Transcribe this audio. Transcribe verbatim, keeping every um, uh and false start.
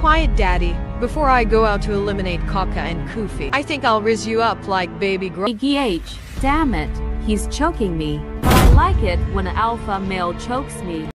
quiet, Daddy, before I go out to eliminate Kaka and Kufi. I think I'll riz you up like baby gr- G H, damn it, he's choking me. But I like it when an alpha male chokes me.